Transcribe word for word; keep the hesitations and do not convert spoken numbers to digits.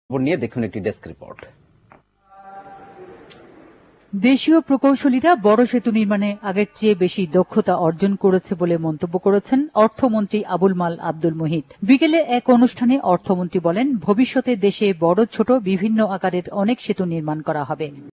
নিয়ে দেখুন একটি ডেস্ক রিপোর্ট। দেশীয় প্রকৌশলীরা বড় সেতু নির্মাণে আগের চেয়ে বেশি দক্ষতা অর্জন করেছে বলে মন্তব্য করেছেন অর্থমন্ত্রী আবুল মাল আব্দুল মুহিত। বিকেলে এক অনুষ্ঠানে অর্থমন্ত্রী বলেন, ভবিষ্যতে দেশে বড় ছোট বিভিন্ন আকারের অনেক সেতু নির্মাণ করা হবে।